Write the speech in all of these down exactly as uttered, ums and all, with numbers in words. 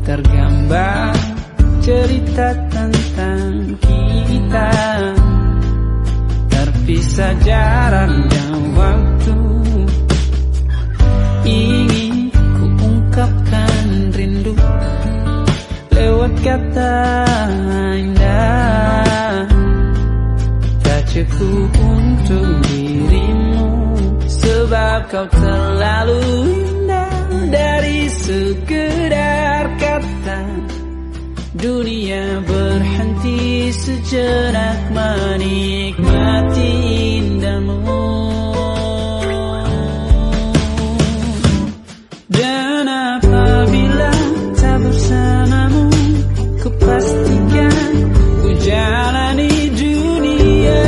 tergambar cerita tentang kita, terpisah jarak dan waktu. Ingin ku ungkapkan rindu lewat kata indah, tak cukup untuk dirimu, sebab kau terlalu indah. Dari sekedar kata, dunia berhenti sejenak menikmati indahmu. Dan apabila tak bersamamu, ku pastikan ku jalani dunia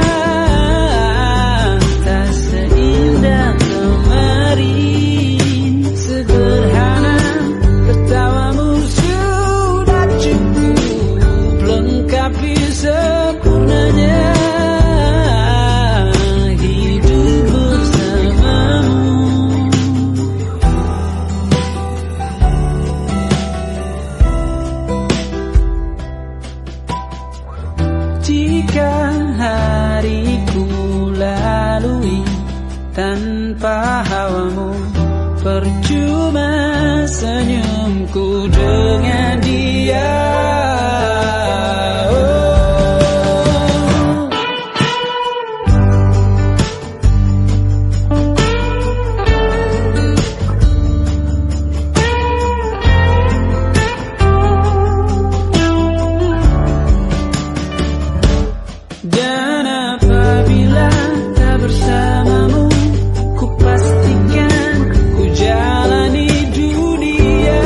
tak seindah kemarin. Sederhana tertawamu sudah cukup lengkapi sempurnanya hidup bersamamu. Jika hariku lalui tanpa hawamu, percuma senyumku dengan dia. Dan apabila tak bersamamu, ku pastikan ku jalani dunia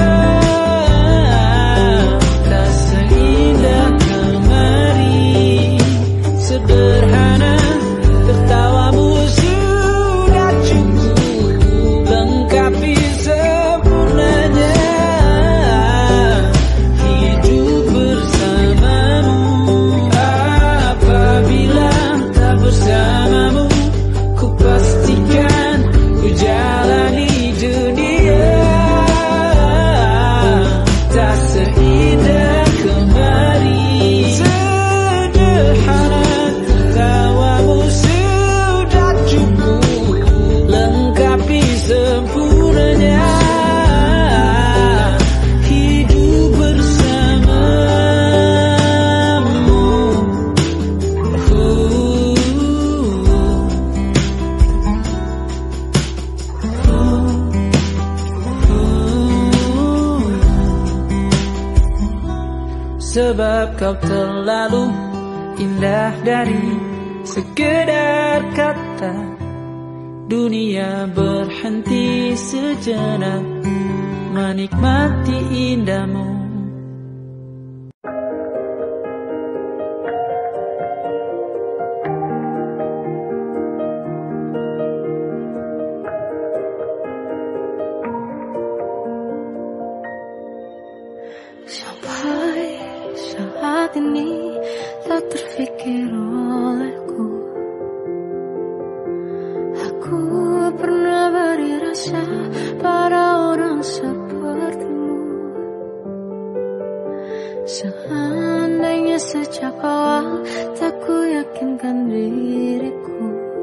tak seindah kemarin. Sederhana tertawamu sudah cukup lengkapi sempurnanya hidup bersamamu. Apabila tak bersamamu, ku pastikan ku jalani dunia tak seindah kemarin. Sederhana tertawamu sudah cukup lengkapi sempurnanya hidup bersamamu. Sebab kau terlalu indah dari sekedar kata, dunia berhenti sejenak menikmati indahmu. Sampai saat ini tak terfikir olehku, aku pernah beri rasa pada orang sepertimu. Seandainya sejak awal tak ku yakinkan diriku,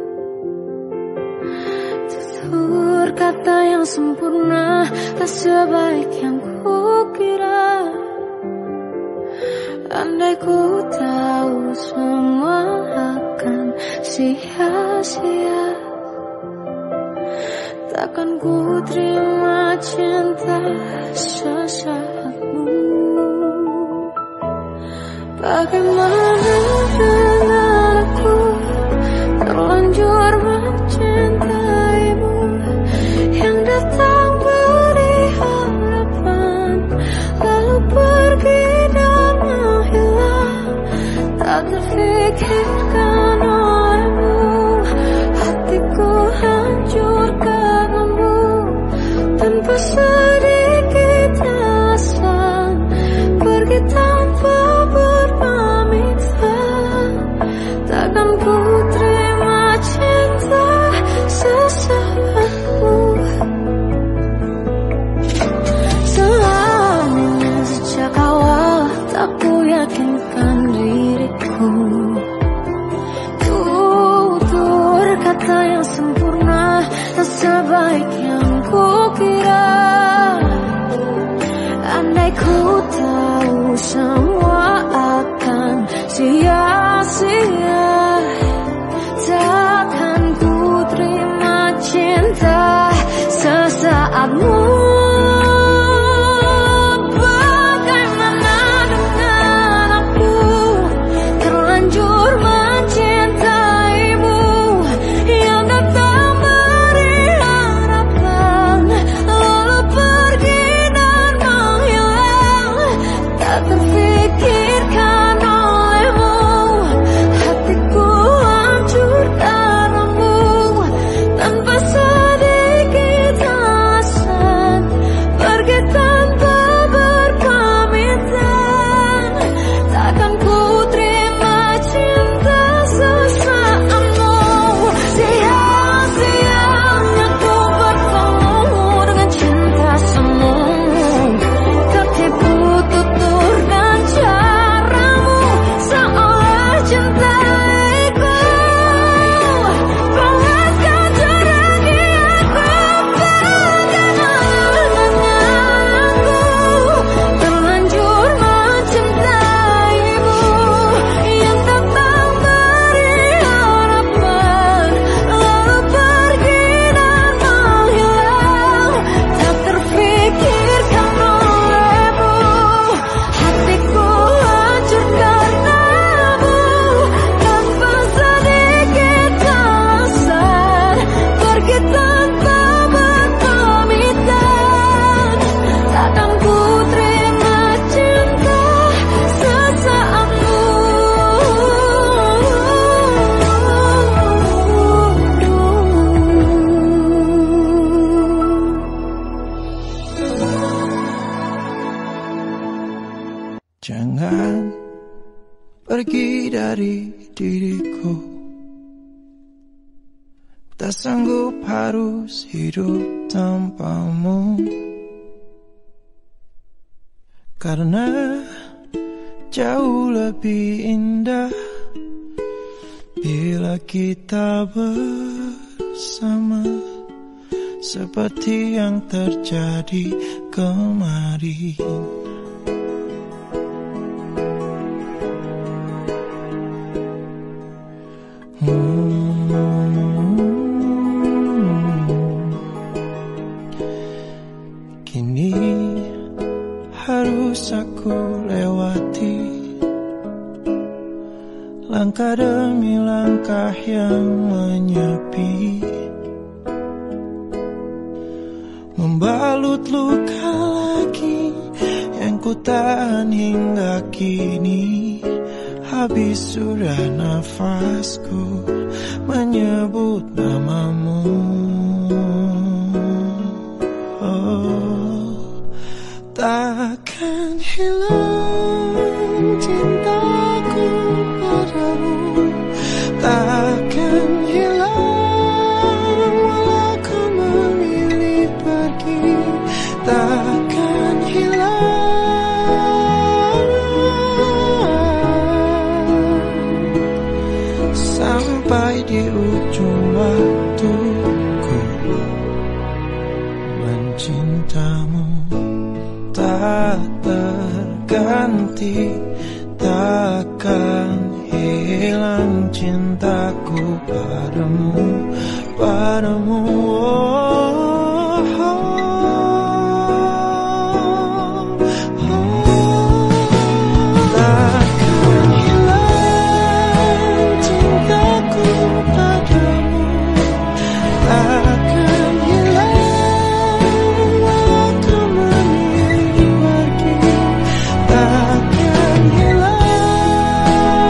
tutur kata yang sempurna tak sebaik yang kukira. Andai ku tahu semua akan sia-sia, takkan ku terima cinta sesaatmu. Bagaimana dengan aku terlanjur mencintaimu, yang datang beri harapan lalu pergi dan menghilang, tak terfikirkan olehmu. Hatiku hancur karenamu, tanpa sedikit alasan, pergi tanpa berpamitan. Takkan ku terima cinta sebaik yang kukira. Andai ku tahu semua akan sia-sia, takkan ku terima cinta sesaatmu. Jangan pergi dari diriku, tak sanggup harus hidup tanpamu. Karena jauh lebih indah bila kita bersama, seperti yang terjadi kemarin. Hmm. Kini harus aku lewati langkah demi langkah yang menyepi, membalut luka lagi yang ku tahan hingga kini. Habis sudah nafasku menyebut namamu. Oh, takkan hilang cintaku padamu, takkan hilang walau kau memilih pergi, takkan hilang sampai di ujung waktuku. Mencintamu tak terganti, takkan hilang cintaku padamu, padamu. Oh, oh, oh. Takkan hilang cintaku padamu, takkan hilang walau kau memilih pergi, takkan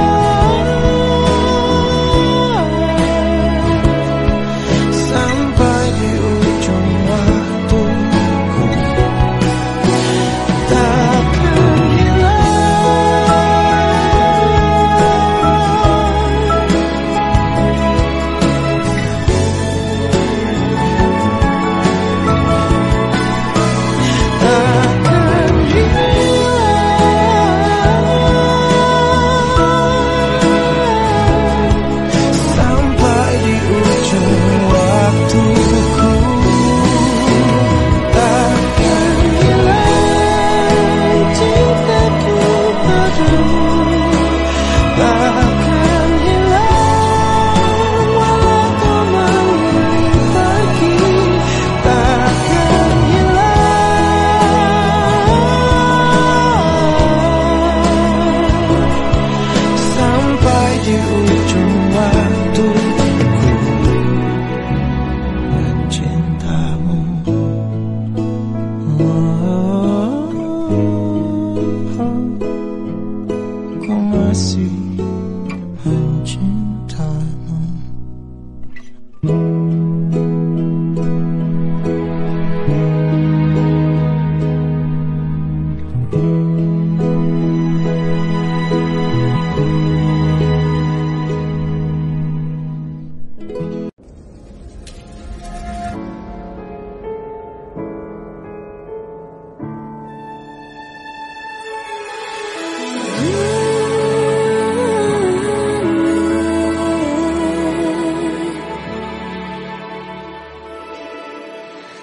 hilang sampai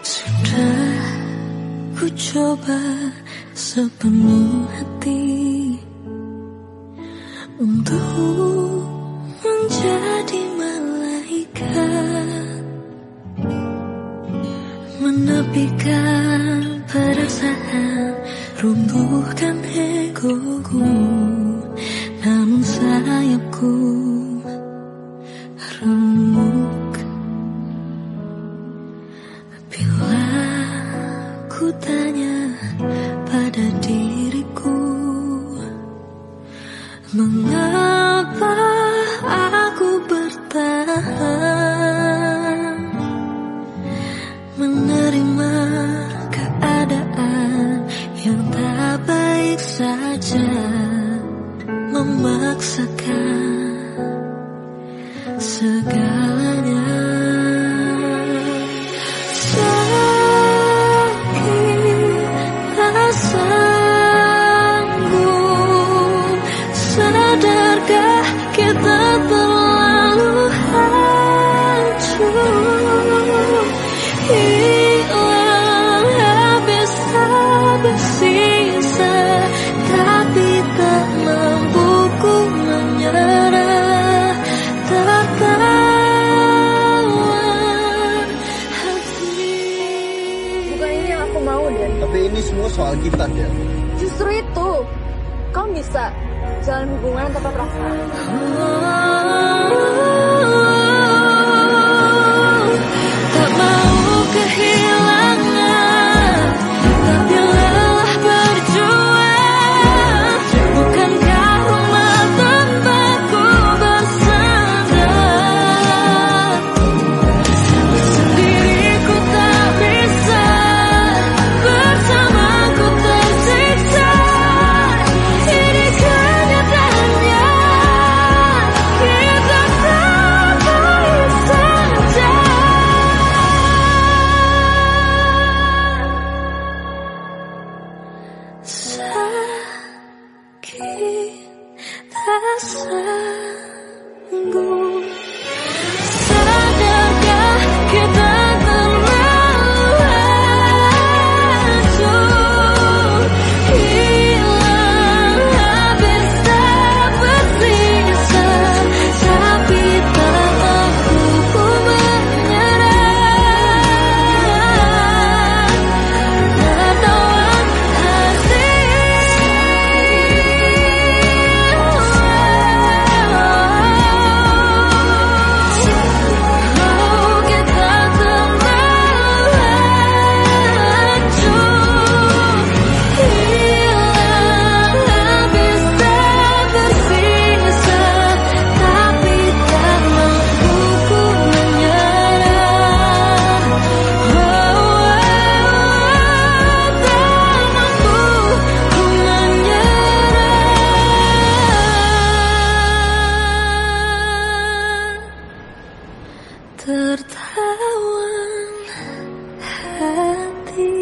Sudah ku coba sepenuh hati untuk menjadi malaikat, menepikan perasaan, runtuhkan egoku. Namun sayapku remuk bila ku tanya pada diriku, mengapa aku bertahan menerima keadaan yang tak baik saja, memaksakan segalanya. Sakit tak sanggup, sadarkah kita terlalu hancur, hilang habis tak bersisa, tapi tak mampu ku menyerah, tertawan hati. Bukan ini yang aku mau, Dan. Tapi ini semua soal kita, Dan. Justru itu, kamu bisa jalan hubungan tanpa perasaan. Tak mau kehilangan, tapi lelah berjuang. Bukankah rumah tempatku bersandar? Sendiriku tak bisa, bersamaku tersiksa. Ini kenyataannya, kita tak baik saja. Sakit tak sanggup, sadarkah kita terlalu hancur, hilang habis tak bersisa, tapi tak mampu ku menyerah, tertawan hati. Oh, kita terlalu hancur, hilang habis tak bersisa, tapi tak mampu ku menyerah. Oh, tak mampu ku menyerah, tertawan hati.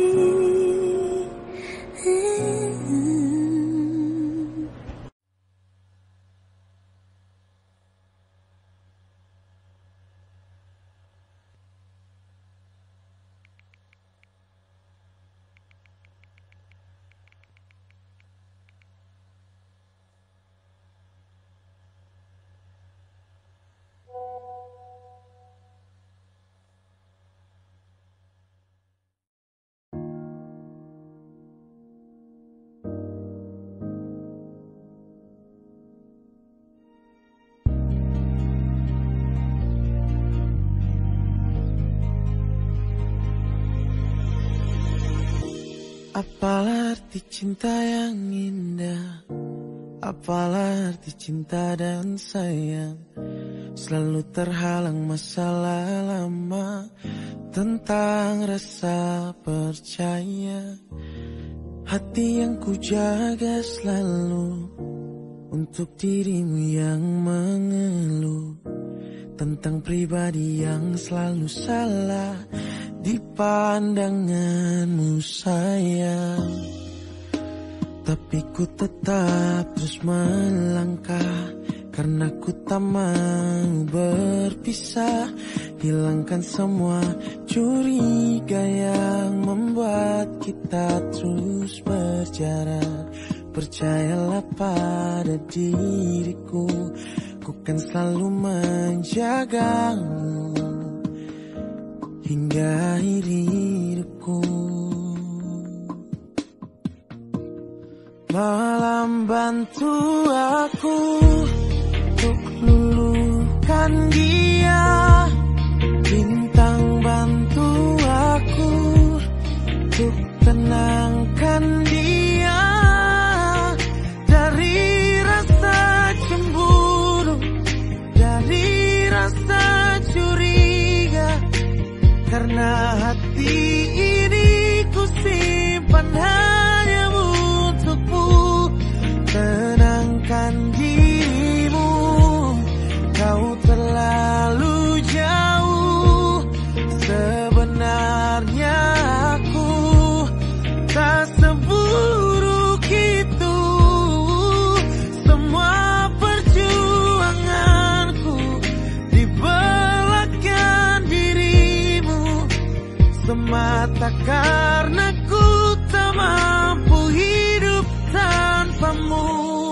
Apalah arti cinta yang indah, apalah arti cinta dan sayang, selalu terhalang masalah lama tentang rasa percaya. Hati yang ku jaga selalu untuk dirimu yang mengeluh tentang pribadi yang selalu salah di pandanganmu sayang. Tapi ku tetap terus melangkah karena ku tak mau berpisah hilangkan semua curiga yang membuat kita terus berjarak. Percayalah pada diriku, ku kan selalu menjagamu hingga akhir hidupku. Malam bantu aku untuk luluhkan dia, bintang bantu aku untuk tenangkan dia dari rasa cemburu, dari rasa curiga. Karena hati ini ku simpan hanya untukmu. Tenangkan dirimu, kau terlalu jauh. Sebenarnya aku tak seburuk itu. Semua perjuanganku di belakang dirimu, semata karena ku tak mampu hidup tanpamu.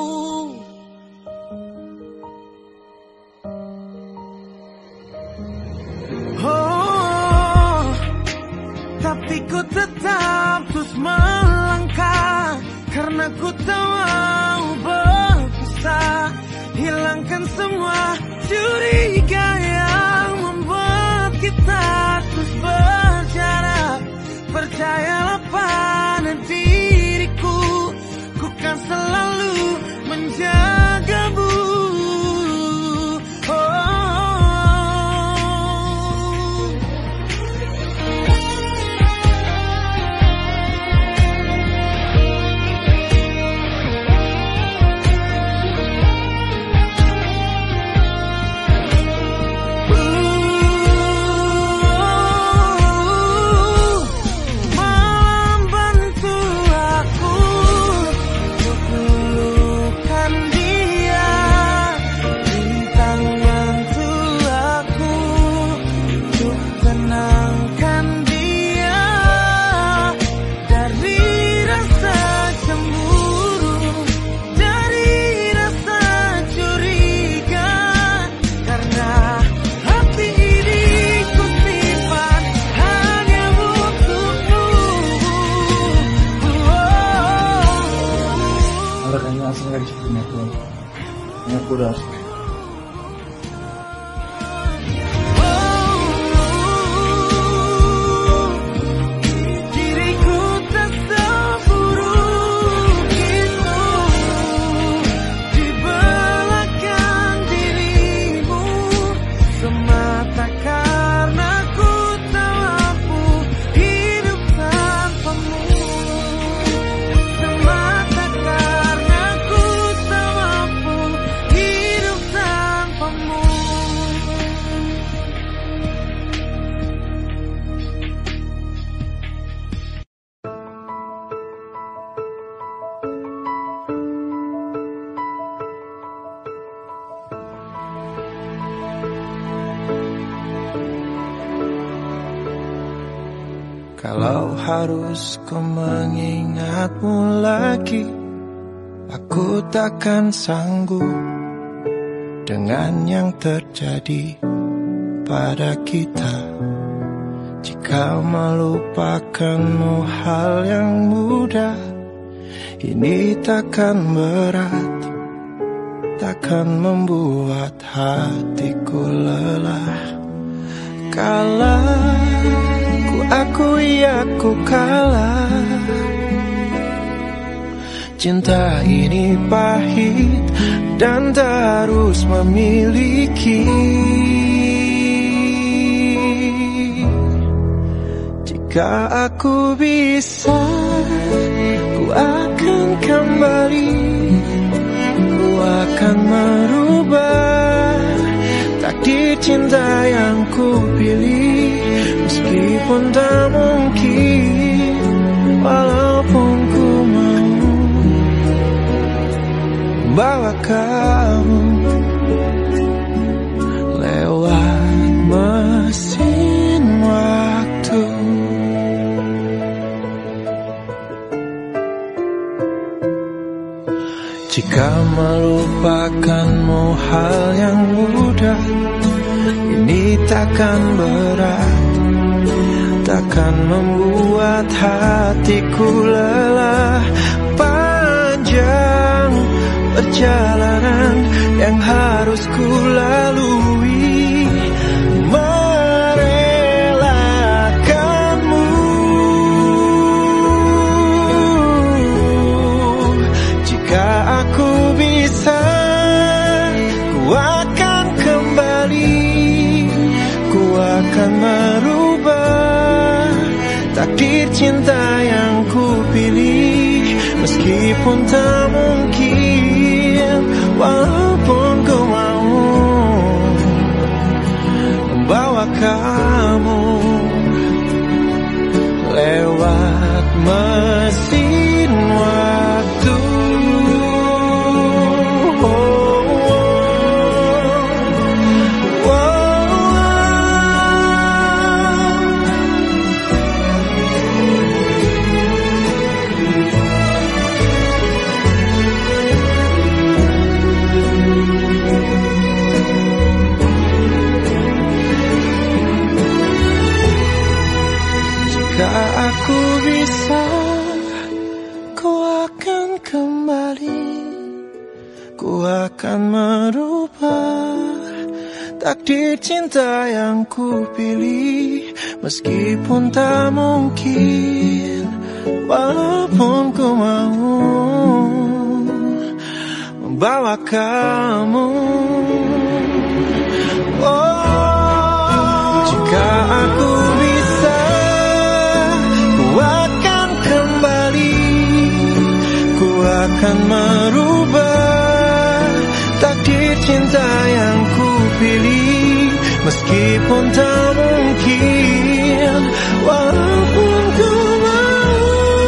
Oh, tapi ku tetap terus melangkah, karena ku tak mau berpisah. Hilangkan semua curiga yang membuat kita terus berjarak. Percayalah pada diriku, ku kan selalu menjagamu. Langsung lagi sepertinya tuh, aku udah harus. Diriku tak seburuk itu, di belakang dirimu, semata karena ku tak mampu hidup tanpamu. Semata karena ku tak mampu hidup tanpamu. Kalau harus ku mengingatmu lagi, aku takkan sanggup dengan yang terjadi pada kita. Jika melupakanmu hal yang mudah, ini takkan berat, takkan membuat hatiku lelah. Kalah, ku akui aku kalah. Cinta ini pahit dan terus memiliki. Jika aku bisa, ku akan kembali. Ku akan merubah takdir cinta yang ku pilih. Meskipun tak mungkin, walaupun ku mau bawa kamu lewat masa. Jika melupakanmu hal yang mudah, ini takkan berat, takkan membuat hatiku lelah. Panjang perjalanan yang harus ku lalui, merelakanmu. Jika aku bisa, ku akan kembali, ku akan merubah takdir cinta yang ku pilih. Meskipun tak mungkin, walaupun ku mau membawa kamu lewat mesin waktu. Aku bisa, ku akan kembali, ku akan merubah takdir cinta yang ku pilih. Meskipun tak mungkin, walaupun ku mau membawa kamu. Oh, jika aku bisa, akan kembali, ku akan merubah takdir cinta yang ku pilih. Meskipun tak mungkin, walaupun ku mau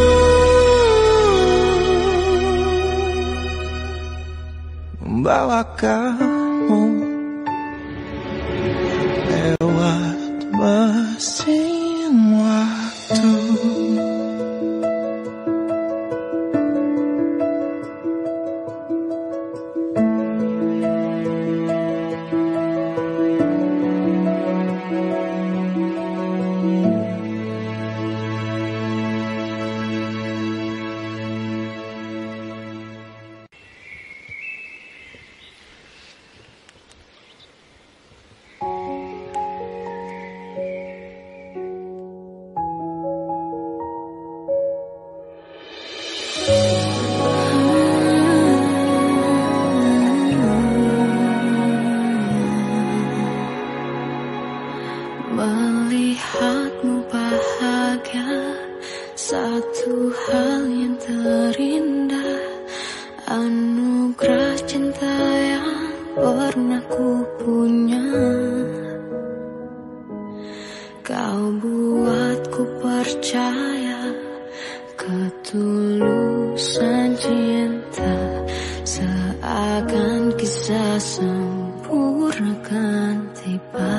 membawa kamu lewat mesin waktu. Melihatmu bahagia, satu hal yang terindah, anugerah cinta yang pernah ku punya. Kau buatku percaya ketulusan cinta, seakan kisah sempurna kan tiba.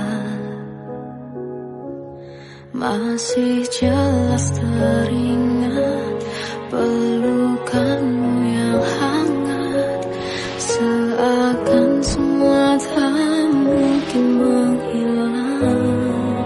Masih jelas teringat pelukanmu yang hangat, seakan semua tak mungkin menghilang.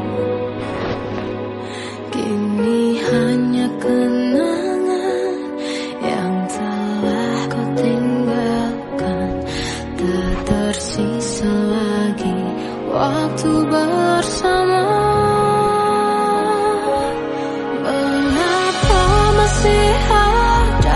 Kini hanya kenangan yang telah kau tinggalkan, tak tersisa lagi waktu bersama. Masih ada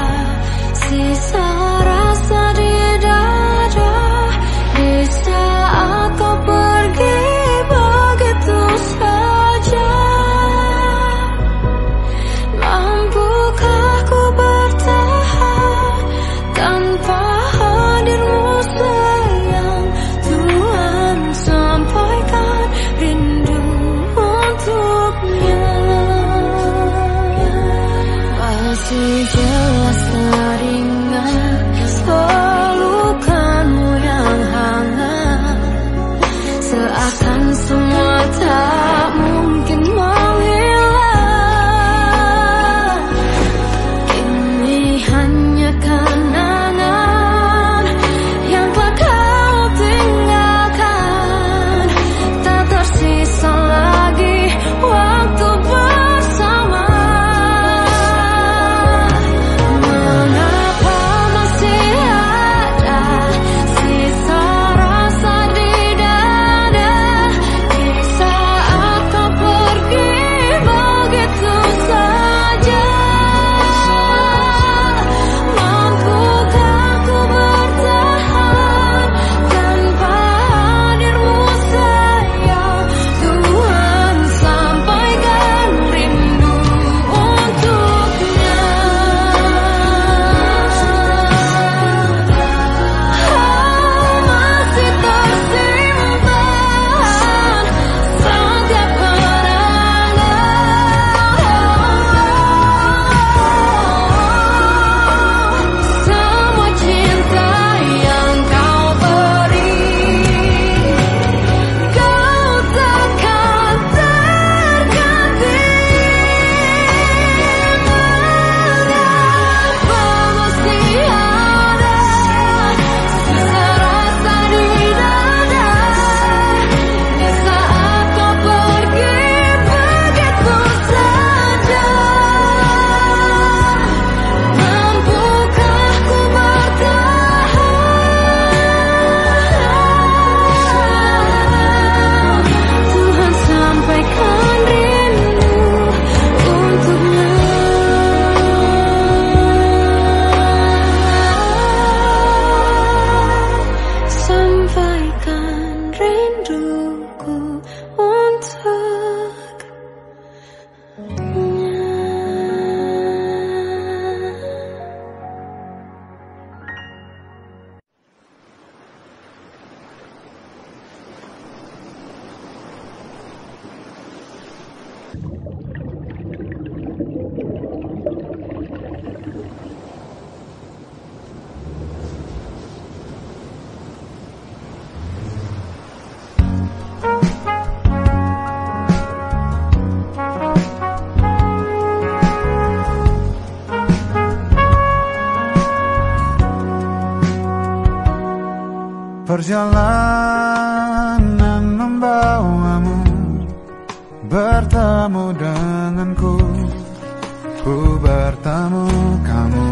Perjalanan membawamu bertemu denganku, ku bertemu kamu.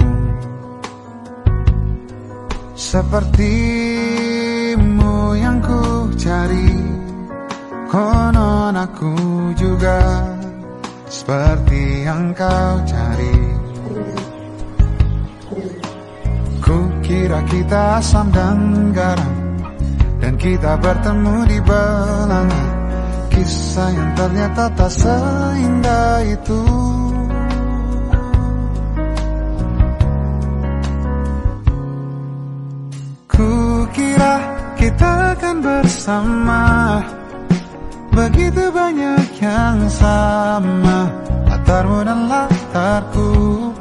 Sepertimu yang ku cari, konon aku juga seperti yang kau cari. Ku kira kita asam dan garam, dan kita bertemu di belanga. Kisah yang ternyata tak seindah itu. Ku kira kita akan bersama, begitu banyak yang sama, latarmu dan latarku.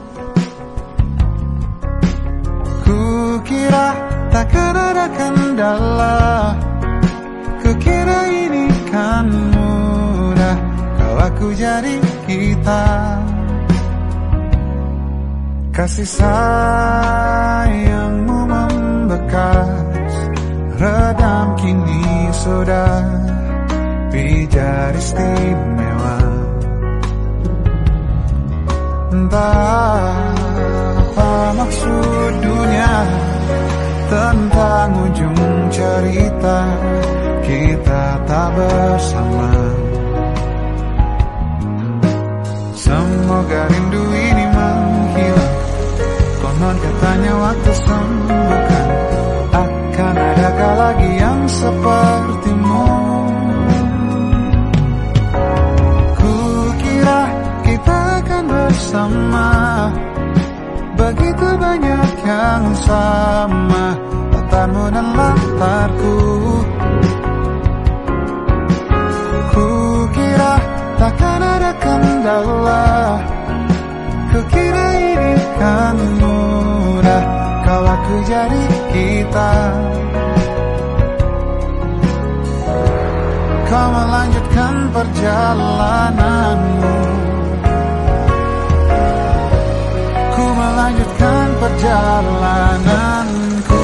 Ku kira takkan ada kendala, ku kira ini kan mudah kalau aku jadi kita. Kasih sayangmu membekas, redam kini sudah pijar istimewa. Entah apa maksud dunia tentang ujung cerita kita tak bersama. Semoga rindu ini menghilang, konon katanya waktu sembuhkan. Akan adakah lagi yang sepertimu? Ku kira kita akan bersama, begitu banyak yang sama, latarmu dan latarku. Ku kira takkan ada kendala, ku kira ini kan mudah kalau aku jadi kita. Kau melanjutkan perjalananmu, ku melanjutkan perjalananku.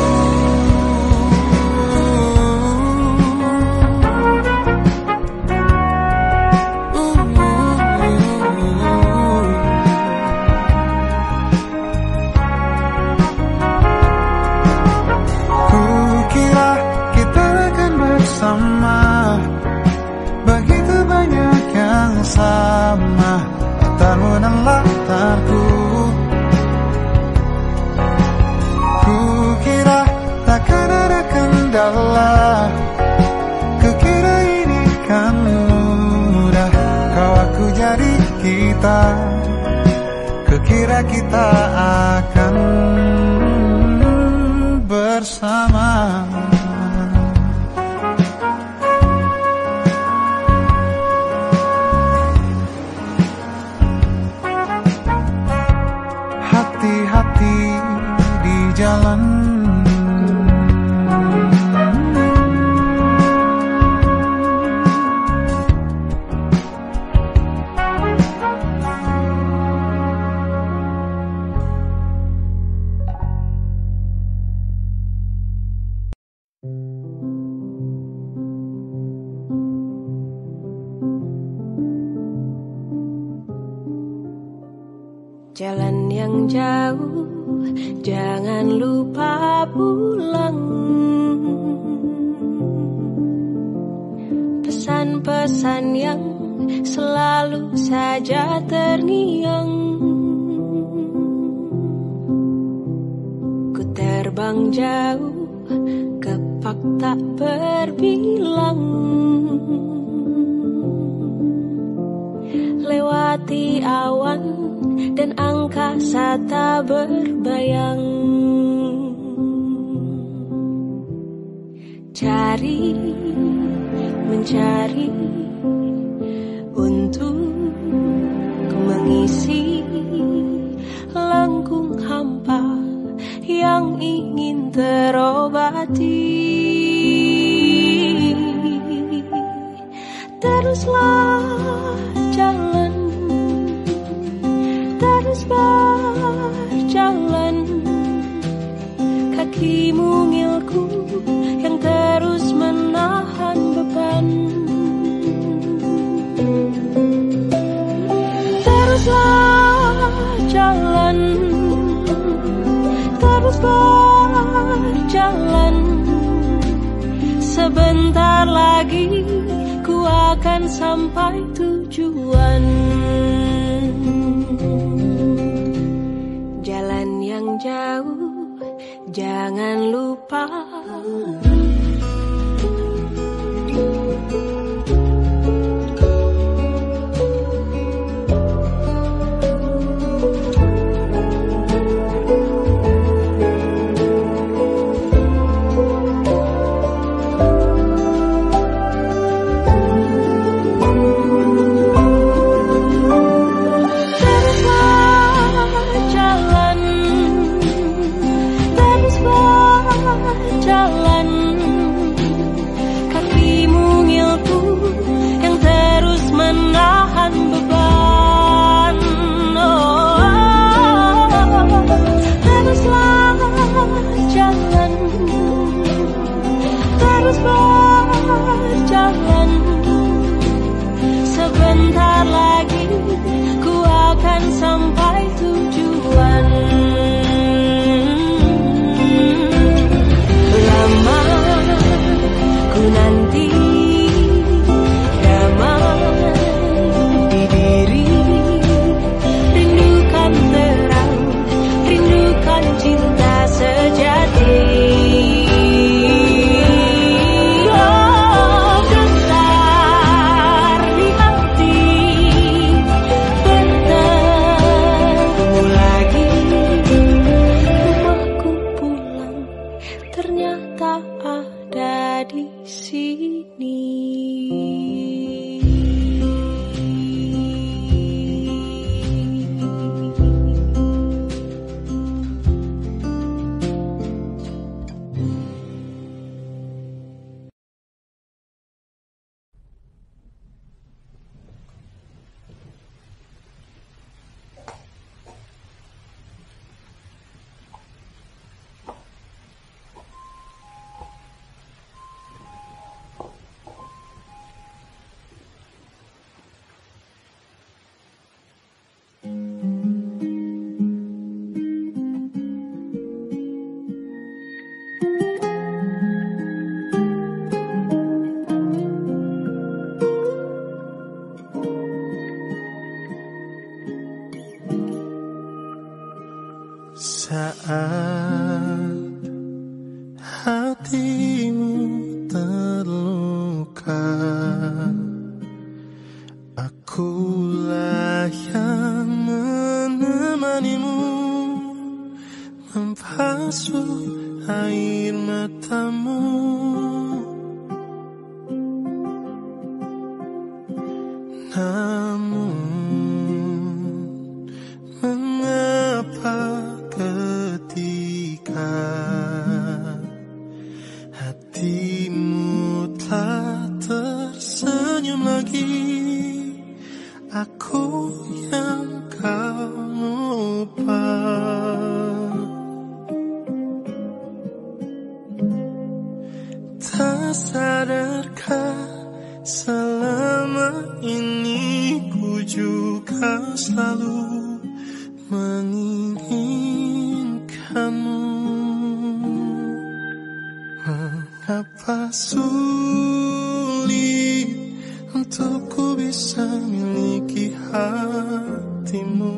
Ku kira kita akan bersama, begitu banyak yang sama, latarmu dan latarku. Ku kira takkan ada kendala, ku kira ini kan mudah kalau aku jadi kita. Ku kira kita akan bersama. Hati-hati di jalan, jalan yang jauh, jangan lupa pulang. Pesan-pesan yang selalu saja terngiang. Ku terbang jauh, kepak tak berbilang. Lewati awan dan angkasa tak berbayang. Cari, mencari untuk mengisi lengkung hampa yang ingin terobati. Teruslah jalan, terus berjalan, kaki mungilku yang ter beban. Teruslah jalan, terus berjalan. Sebentar lagi ku akan sampai tujuan. Jalan yang jauh, jangan lupa. Jalan, kakimu ngilku yang terus menahan beban. Oh, teruslah jalan, terus berjalan. Sebentar lagi ku akan sampai tujuan. Nanti damai di diri, rindukan terang, rindukan cinta sejati. Oh, besar di hati, bertemu lagi. Rumahku pulang, ternyata ada di sini. Saat hatimu terluka, akulah yang menemanimu, membasuh air matamu. Namun mengapa ketika hatimu telah tersenyum lagi, aku yang kau lupa. Tak sadarkah selama ini ku juga selalu menginginkanmu. Mengapa sulit untuk ku bisa miliki hatimu,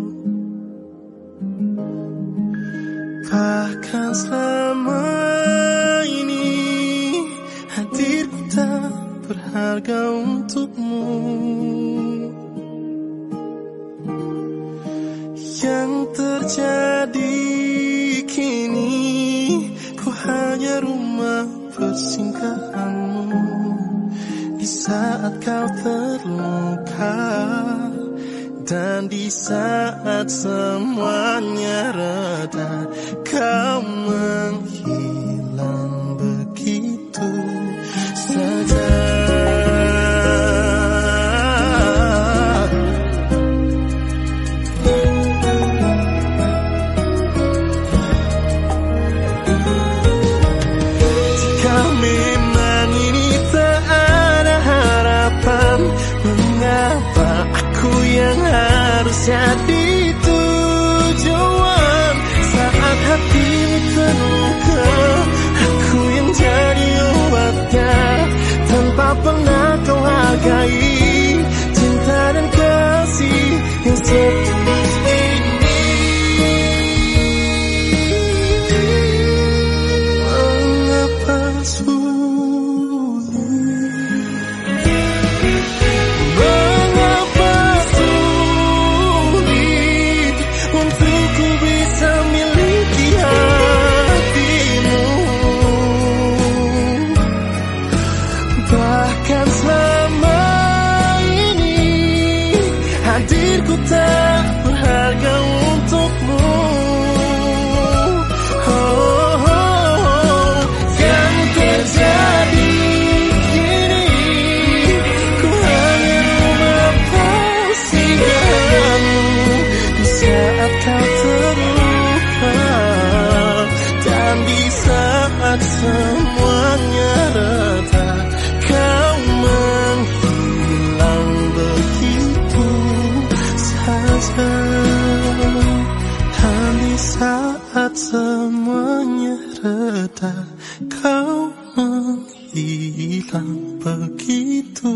bahkan selama ini hadirku tak berharga untukmu. Yang terjadi kini, ku hanya rumah persinggahanmu. Di saat kau terluka dan di saat semuanya reda, kau menghilang begitu saja. Jika memang ini tak jadi tujuan. Saat hatimu terluka, aku yang jadi obatnya. Tanpa pernah kau hargai cinta dan kasih yang setulus ini. Mengapa sulit, mengapa sulit untukku bisa miliki hatimu. Bahkan selama ini hadirku tak berharga untukmu. Oh, oh, oh. Yang terjadi kini, ku hanya rumah persinggahanmu. Di saat kau terluka dan di saat semuanya reda, kau menghilang begitu saja. Dan di saat semuanya reda, kau menghilang begitu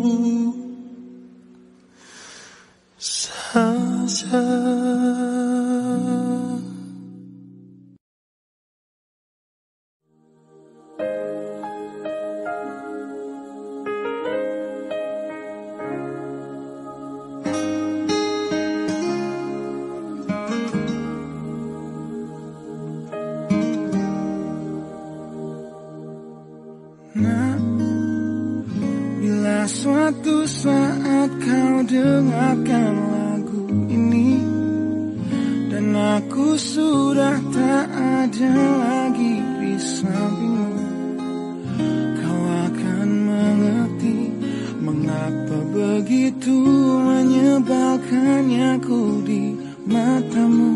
saja. Nah, bila suatu saat kau dengarkan lagu ini dan aku sudah tak ada lagi di sampingmu, kau akan mengerti mengapa begitu menyebalkannya aku di matamu.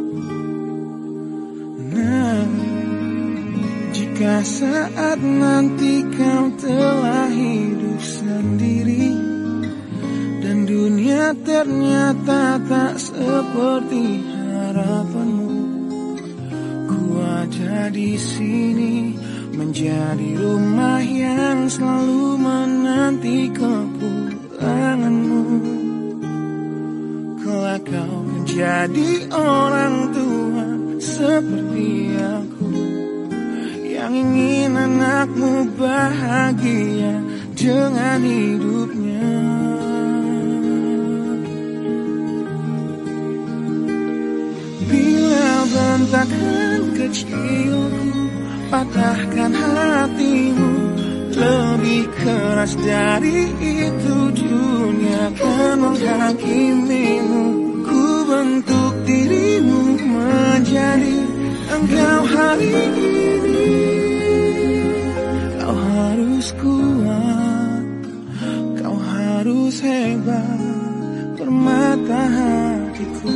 Nah, jika saat nanti kau telah hidup sendiri dan dunia ternyata tak seperti harapanmu, ku ada di sini menjadi rumah yang selalu menanti kepulanganmu. Kelak kau menjadi orang tua seperti aku, yang ingin anakmu bahagia dengan hidupnya. Bila bentakan kecilku patahkan hatimu, lebih keras dari itu dunia akan menghakimimu. Ku bentuk dirimu menjadi engkau hari ini. Kau harus kuat, kau harus hebat, permata hatiku.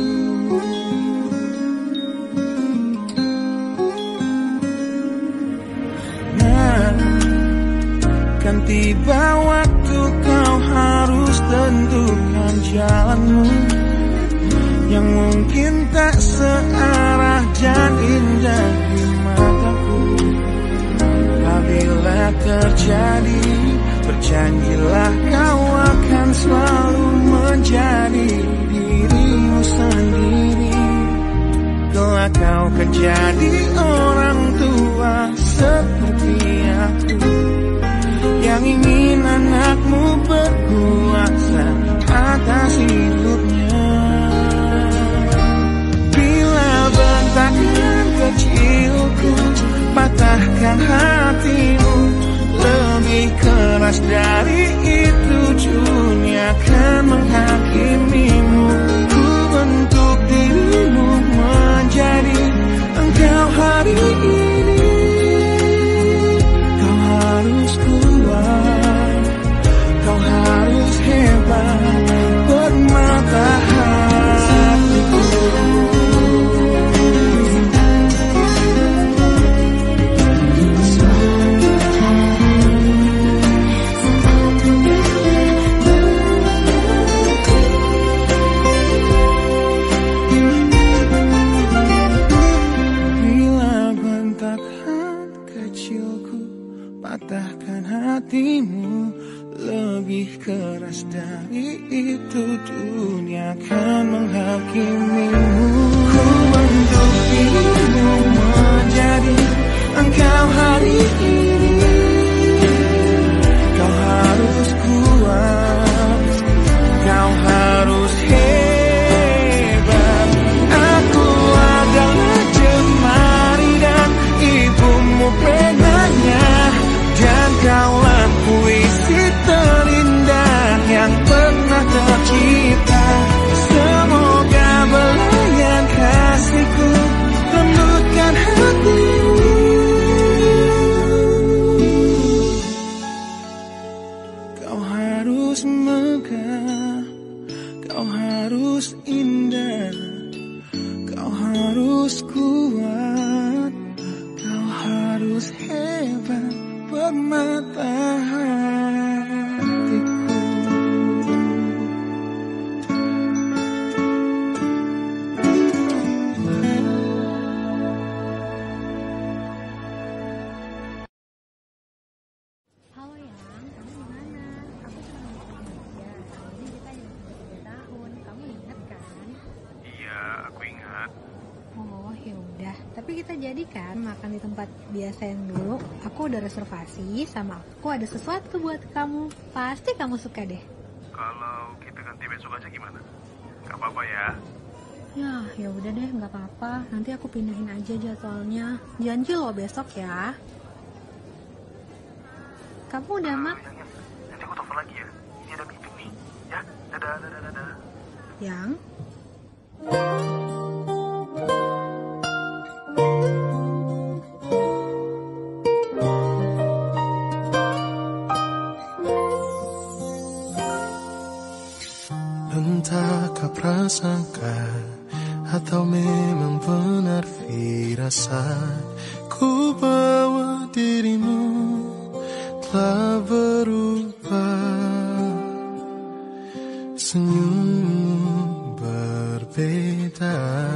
Nah, kan tiba waktu kau harus tentukan jalanmu, yang mungkin tak searah dan indah di mataku. Apabila terjadi, berjanjilah kau akan selalu menjadi dirimu sendiri. Kelak kau akan jadi orang tua seperti aku, yang ingin anakmu berkuasa atas hidupnya. Bila bentakan kecilku patahkan hatimu, lebih keras dari itu dunia akan menghakimimu. Ku bentuk dirimu menjadi engkau hari ini. Kau harus kuat, kau harus hebat, bermata hatiku. harus kuat, kau harus hebat buat mata hatiku. Halo Yang, kamu gimana? Aku cuma mau aja. Hari ini kita yang tiga tahun. Kamu ingat kan? Iya, aku ingat. Oh, ya udah. Tapi kita jadi kan makan di tempat biasa yang dulu. Aku udah reservasi sama aku ada sesuatu buat kamu. Pasti kamu suka deh. Kalau kita ganti besok aja gimana? Gak apa-apa ya? Ya, ya udah deh, nggak apa-apa. Nanti aku pindahin aja jadwalnya. Janji loh besok ya. Kamu udah mak? Yang, yang. Nanti aku telepon lagi ya. Ini ada meeting nih. Ya, dadah, dadah, dadah. Yang? Entahkah prasangka atau memang benar firasat, ku bawa dirimu telah berubah, senyummu berbeda.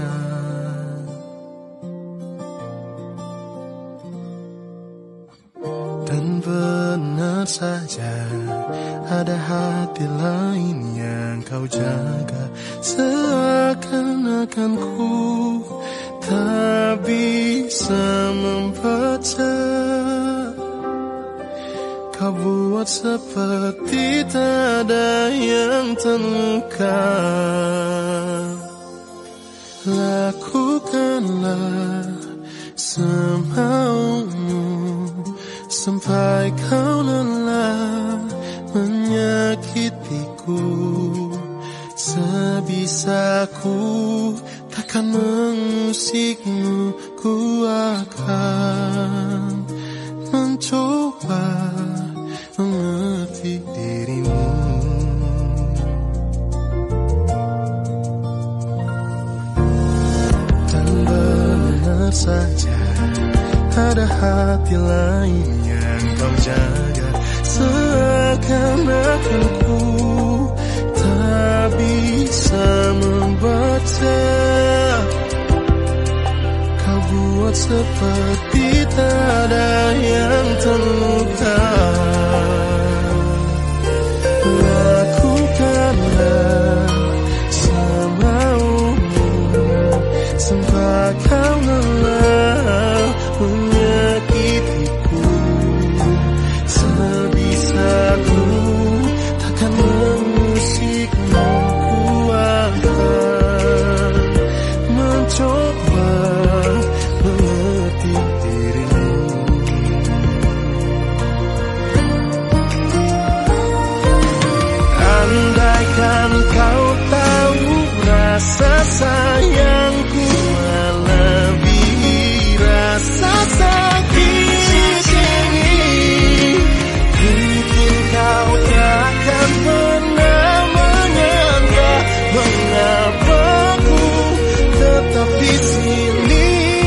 Dan benar saja ada hati lain yang kau jaga, seakan-akan ku tak bisa membaca. Kau buat seperti tak ada yang terluka. Lakukanlah semaumu sampai kau lelah menyakitiku. Sebisaku takkan mengusikmu, ku akan mencoba mengerti dirimu. Dan benar saja ada hati lain yang kau jaga, seakan-akan ku tak bisa membaca. Kau buat seperti tak ada yang terluka. Lakukanlah semaumu sampai kau lelah menyakitiku. Sebisaku takkan mengusikmu, ku akan mencoba mengerti dirimu. Andaikan kau tahu rasa sayangku melebihi rasa sakit ini, mungkin kau takkan pernah menyangka mengapa ku tetap di sini.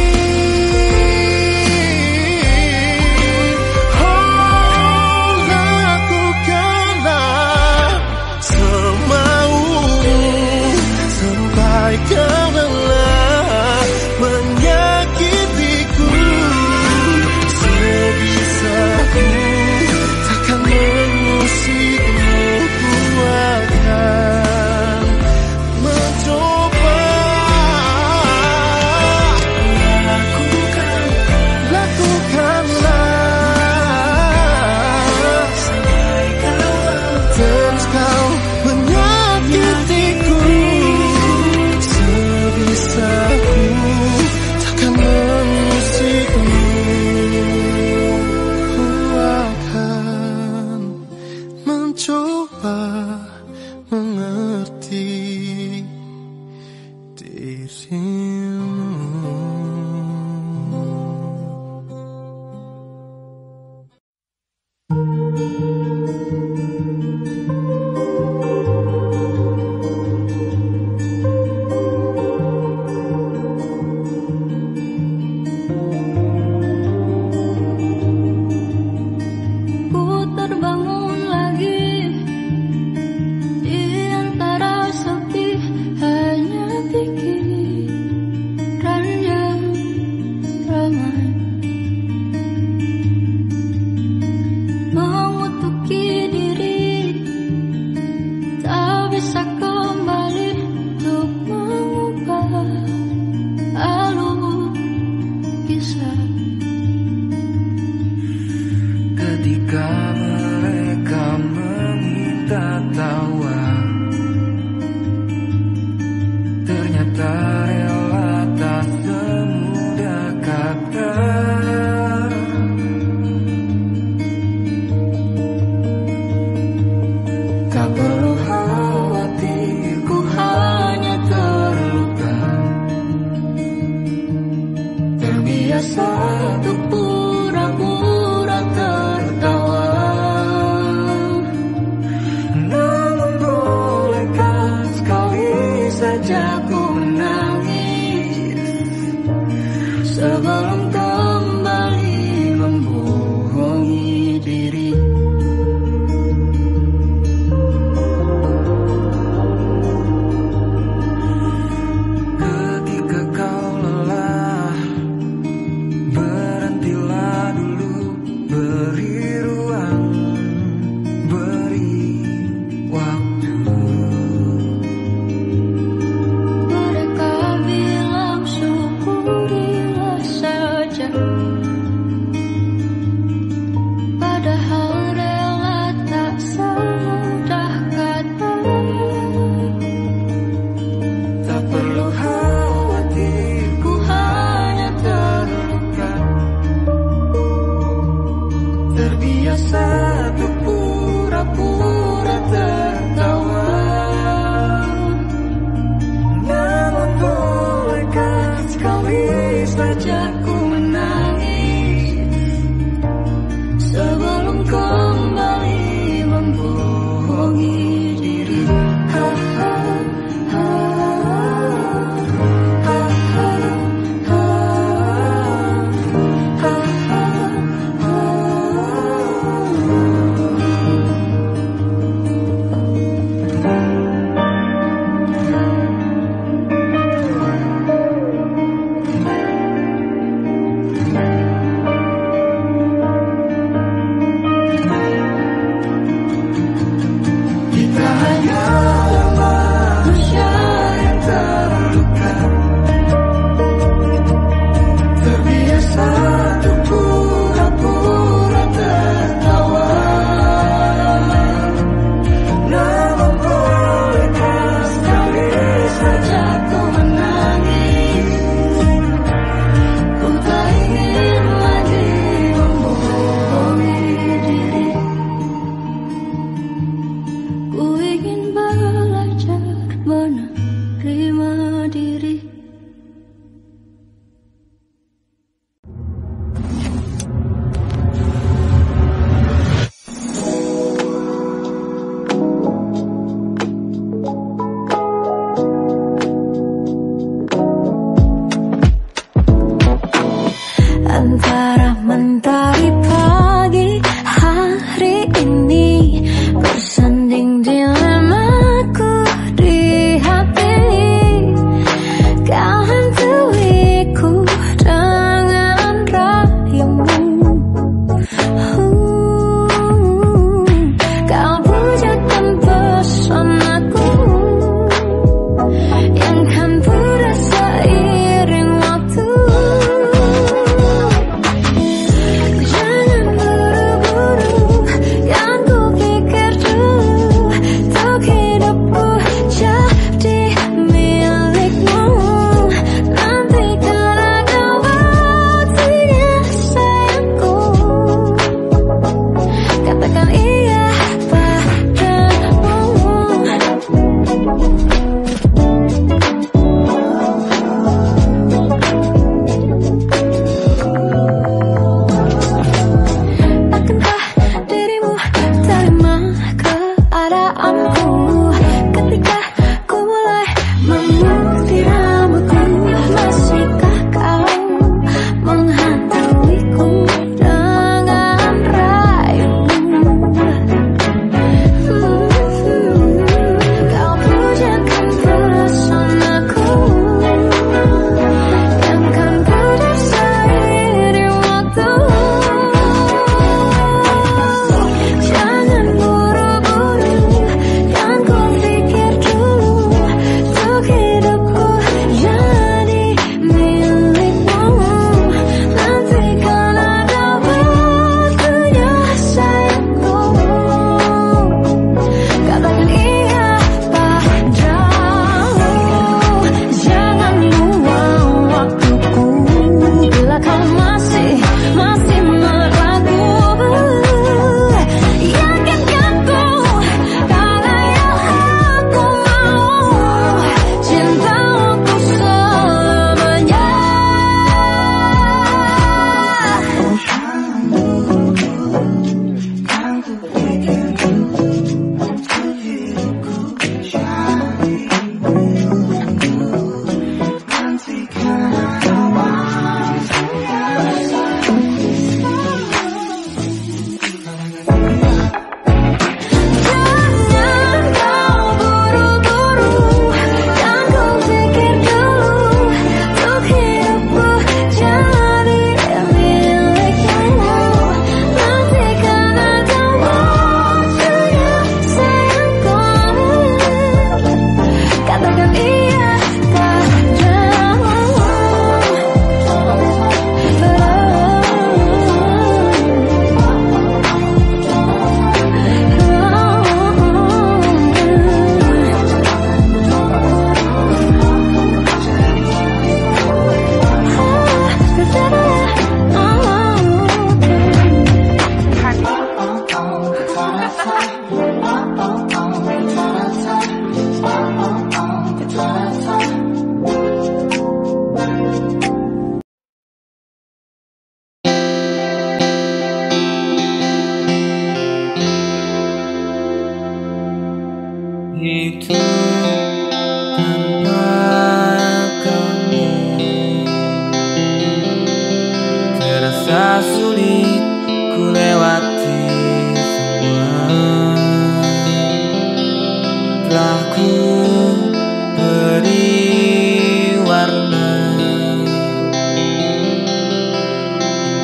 Oh, lakukanlah semaumu sampai kau lelah menyakitiku. Sebisaku takkan mengusikmu, ku akan mencoba. Lakukan, lakukanlah sampai kau terus kau menyakitiku. Sebisaku takkan mengusikmu, ku akan mencoba mengerti dirimu. Tak rela, tak semudah kata. Tak perlu khawatir, ku hanya terluka. Terbiasa untuk pura-pura tertawa. Namun bolehkah sekali saja ku menangis sebelum kembali membohongi diri. Ketika kau lelah, berhentilah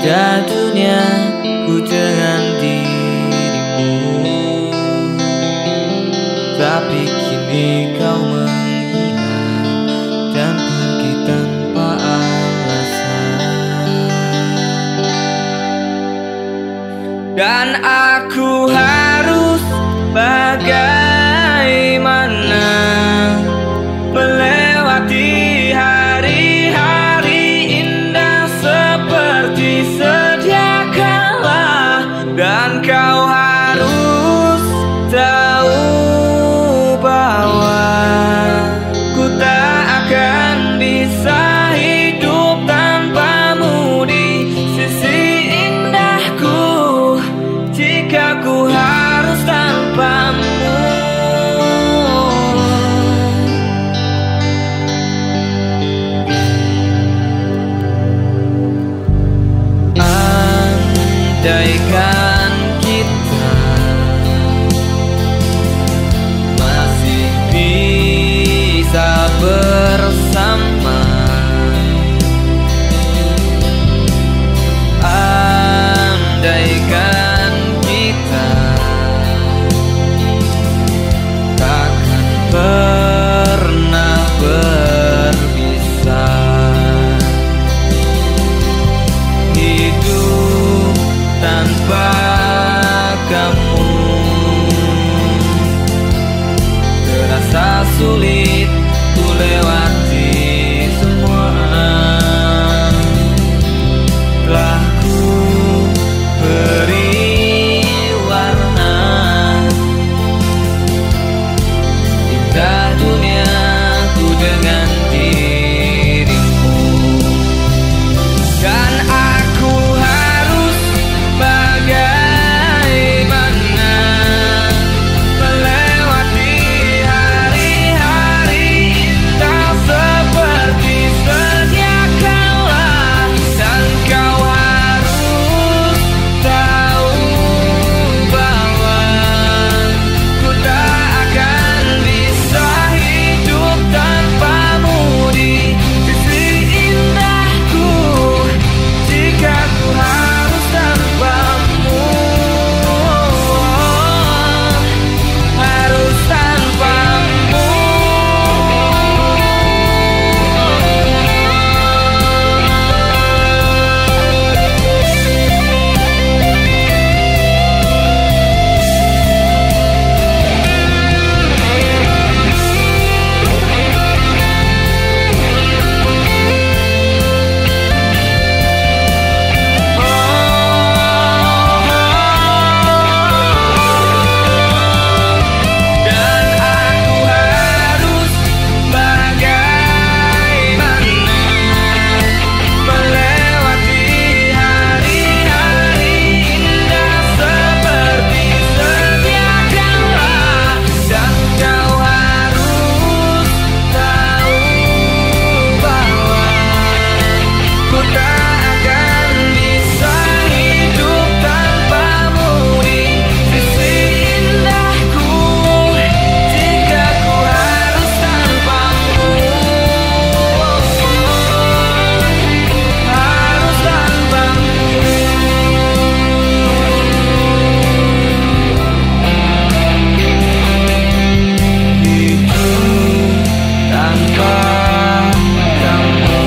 Indah dunia ku dengan dirimu, tapi kini kau menghilang dan pergi tanpa alasan. Dan aku harus bagaimana melewati hari-hari indah seperti sedia kala. Dan kau harus tahu bahwa ku tak akan bisa hidup tanpamu di sisi indahku, jika ku harus tanpamu. Andaikan kita masih bisa bersama, andaikan kita takkan pernah berpisah. Hidup tanpa kamu terasa sulit, ku lewati semua. Telah ku beri warna indah dunia ku dengan dirimu. Dan aku harus bagaimana melewati hari-hari indah seperti sedia kala. Dan kau harus tahu bahwa ku tak akan bisa hidup tanpamu di sisi indahku, jika ku harus tanpamu, harus tanpamu. Dan aku harus bagaimana melewati hari-hari indah seperti sedia kala. Dan kau harus tahu bahwa ku tak akan bisa hidup tanpamu di sisi indahku, jika ku harus tanpamu, harus tanpamu. Hidup tanpa kamu.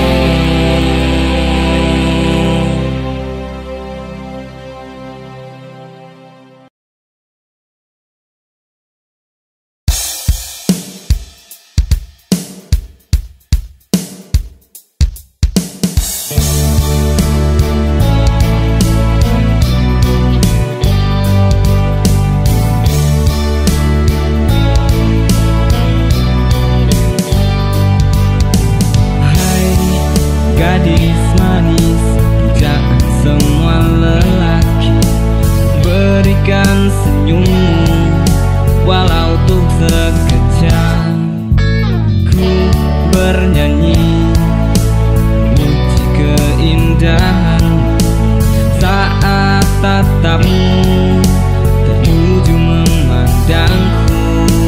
Hai gadis manis, pujaan semua lelaki, berikan senyummu walau untuk sekejap. Ku bernyanyi memuji keindahanmu saat tatapmu tertuju memandangku.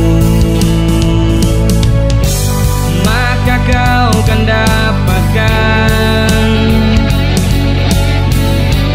Maka kau kan dapatkan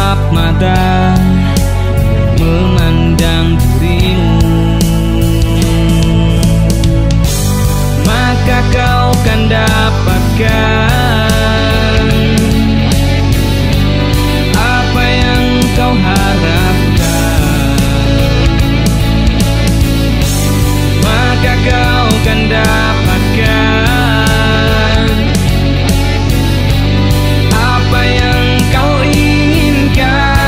kedap mata memandang dirimu, maka kau kan dapatkan apa yang kau harapkan, maka kau kan dapatkan apa yang kau inginkan.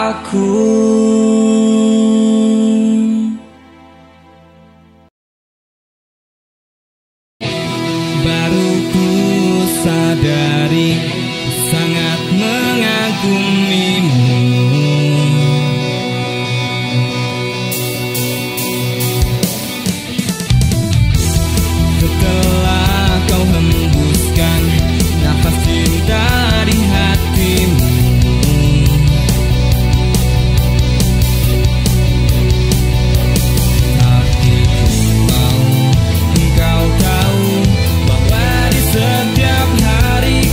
aku. Baru ku sadari sangat mengagumimu. Setelah kau hembuskan nafas cinta di hatimu, tapi ku mau engkau tahu bahwa di setiap hari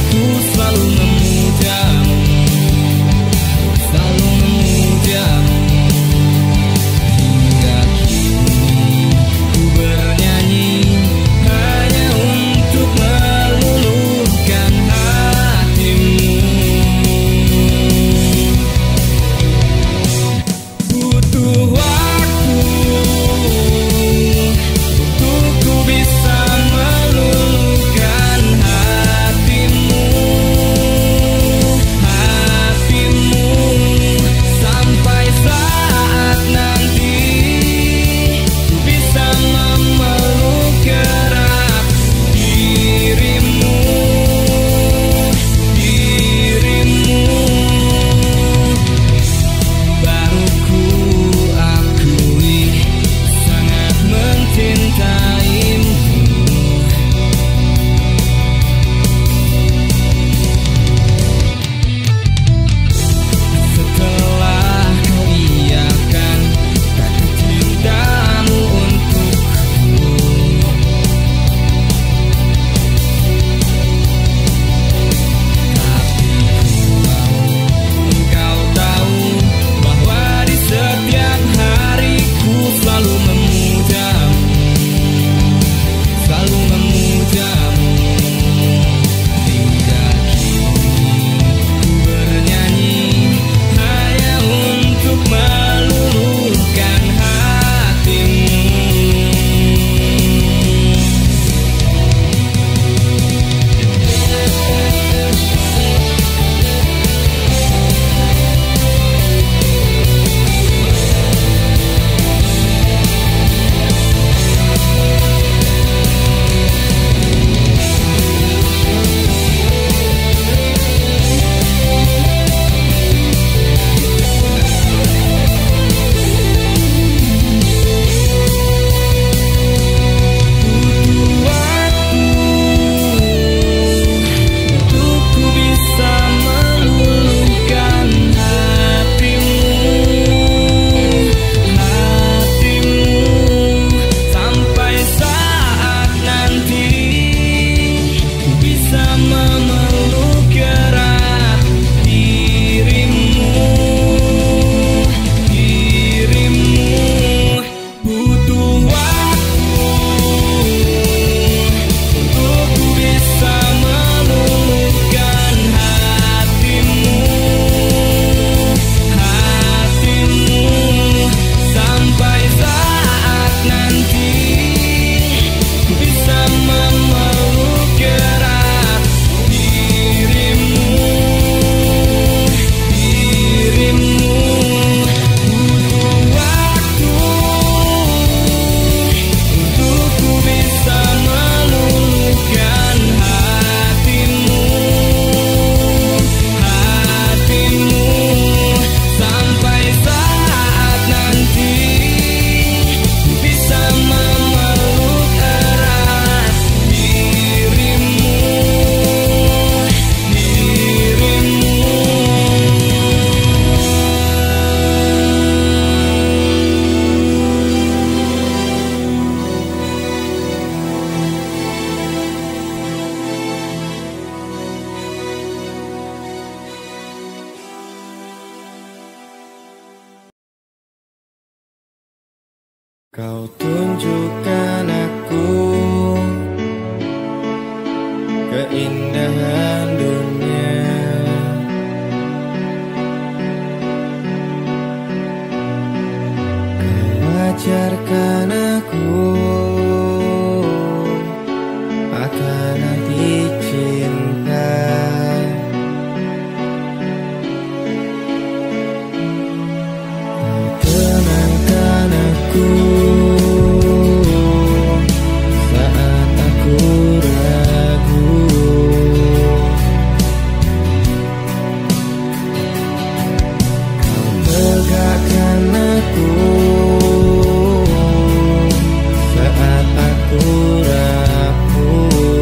rapuh.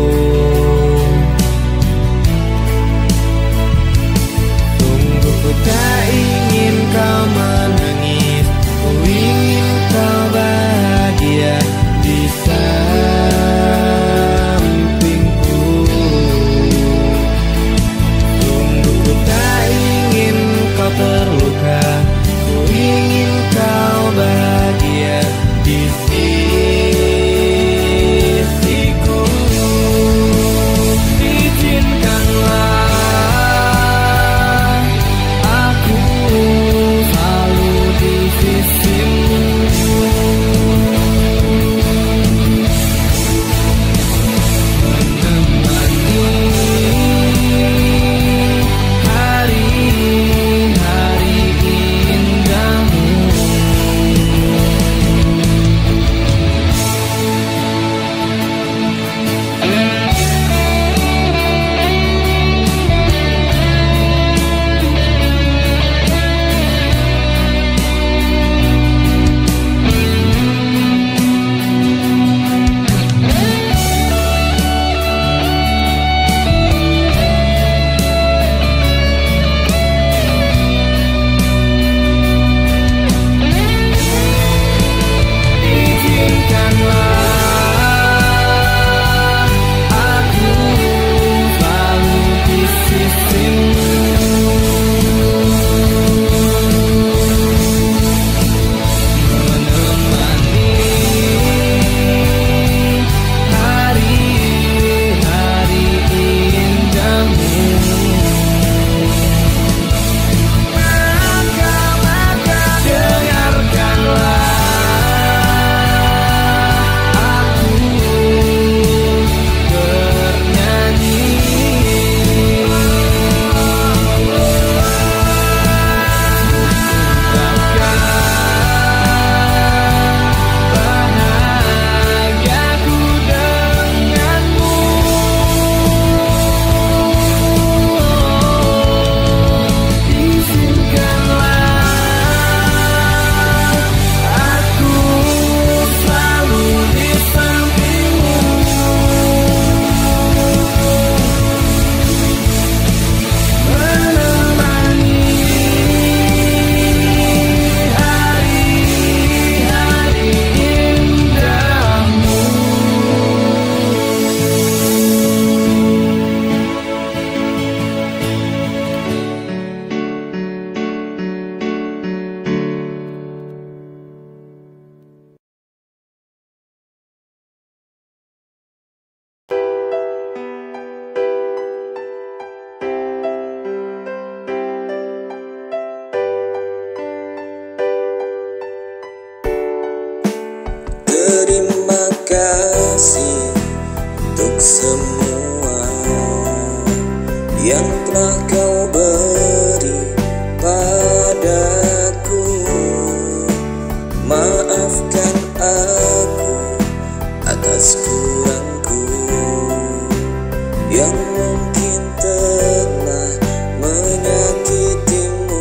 Sungguh ku tak ingin kau menangis, ku ingin kau bahagia di sampingku. Sungguh ku tak ingin kau terluka, ku ingin kau bahagia di sisiku. Izinkanlah aku selalu di sisimu, menemani hari-hari indahmu. Izinkanlah aku selalu di sisimu, menemani hari-hari indahmu. Maka, maka dengarkanlah aku bernyanyi. Bahagiaku denganmu. Izinkanlah aku selalu di sampingmu, menemani hari-hari indahmu. Terima kasih untuk semua yang telah kau beri padaku. Maafkan aku atas kurangku yang mungkin telah menyakitimu.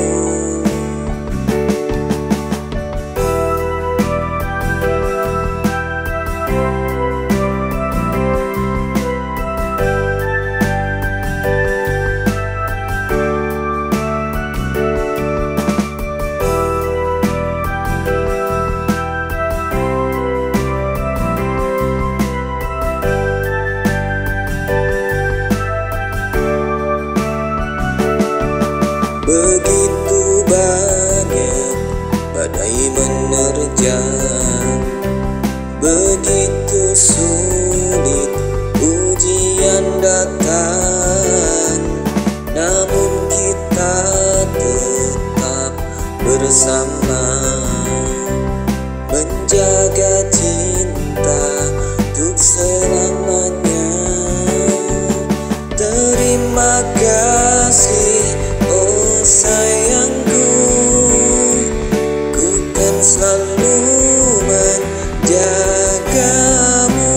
Begitu banyak badai menerjang, begitu sulit ujian datang, namun kita tetap bersama, menjaga cinta untuk selamanya. Terima kasih oh sayangku, ku kan selalu menjagamu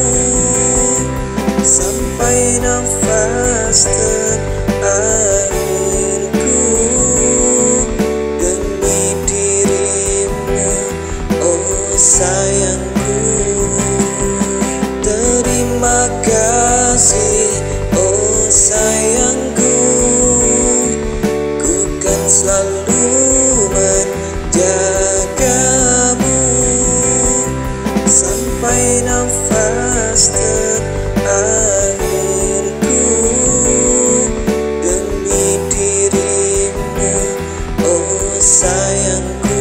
sampai nafas terakhirku demi diri. sampai nafas terakhirku demi dirimu, oh sayangku.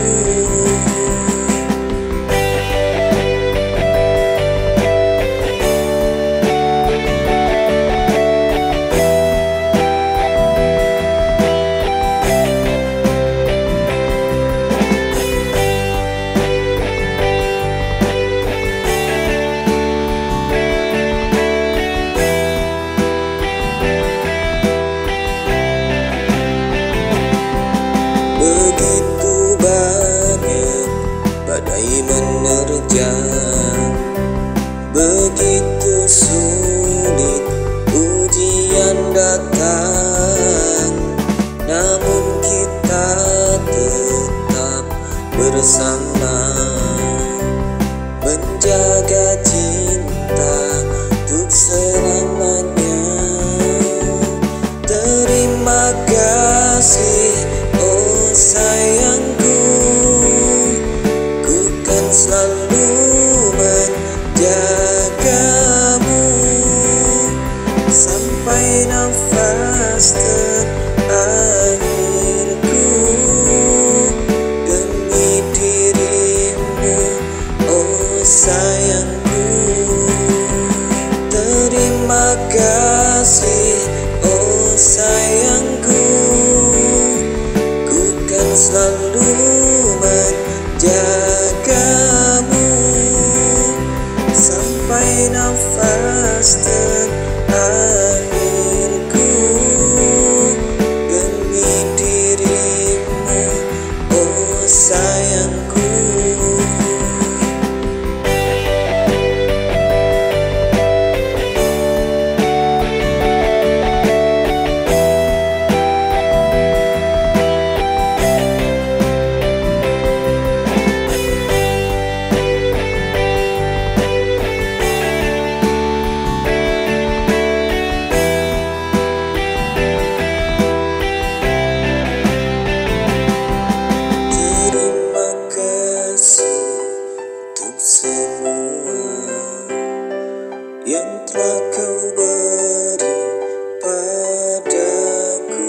Begitu banyak badai menerjang, begitu sulit ujian datang, namun kita tetap bersama, menjaga cinta untuk selamanya. Terima kasih oh sayangku, ku kan selalu menjagamu sampai nafas terakhirku demi dirimu, oh sayangku. Terima kasih oh sayangku, selalu menjagamu sampai nafas terakhirku demi dirimu, oh sayangku. Yang telah kau beri padaku.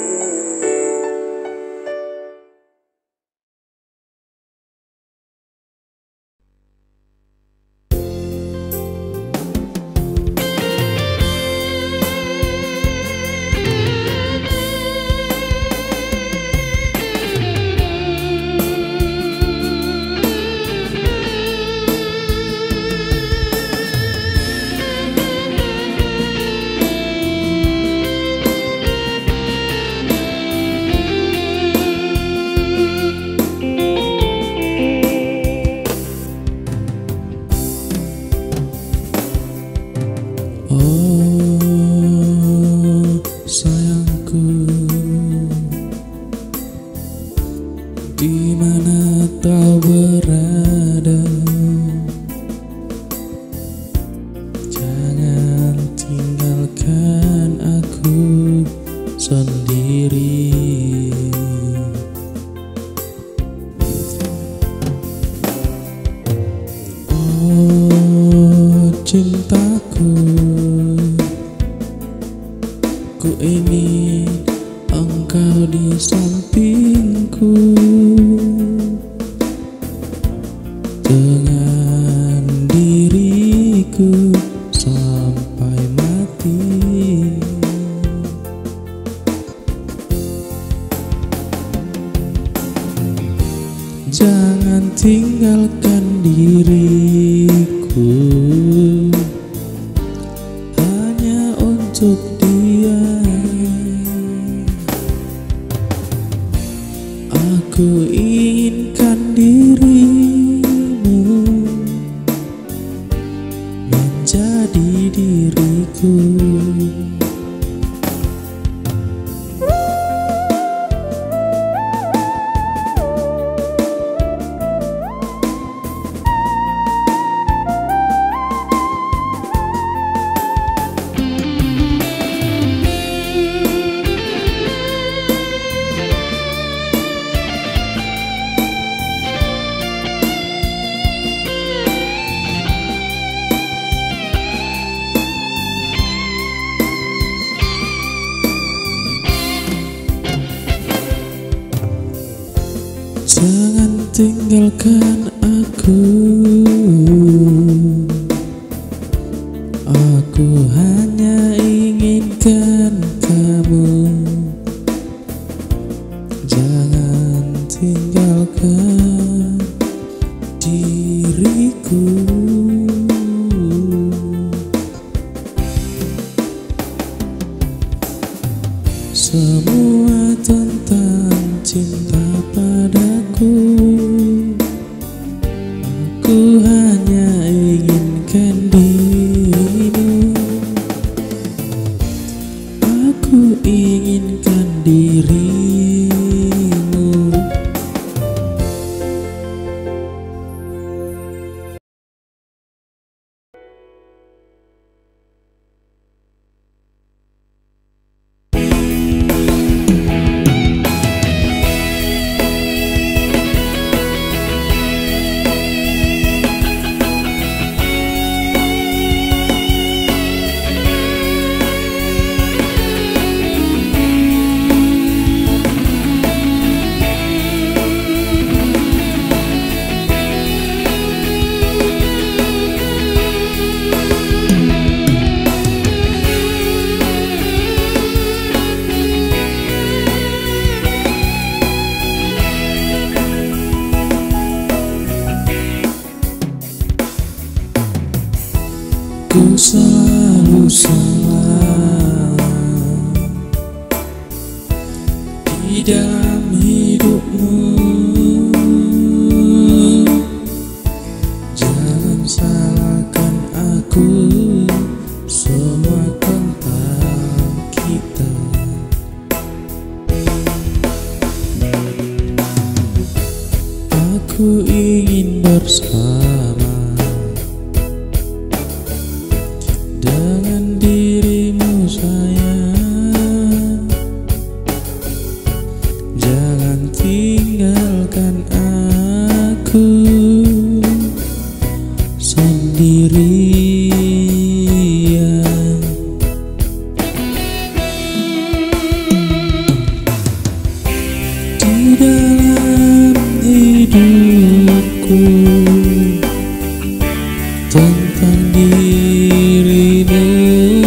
Di mana kau berada, jangan tinggalkan aku sendiri. Oh cintaku, ku ingin engkau di sampingku, dengan diriku sampai mati. Jangan tinggalkan diriku hanya untuk dia. Aku inginkan dirimu menjadi diriku. tinggalkan aku. Aku hanya inginkan kamu. Jangan tinggalkan diriku. Semua tentang cinta padaku, aku hanya inginkan dirimu. Aku inginkan dirimu. Ku selalu salah di dalam hidupmu. Jangan salahkan aku, semua tentang kita. Aku ingin bersama dengan dirimu sayang. Jangan tinggalkan aku sendirian. Di dalam hidupku tentang dirimu.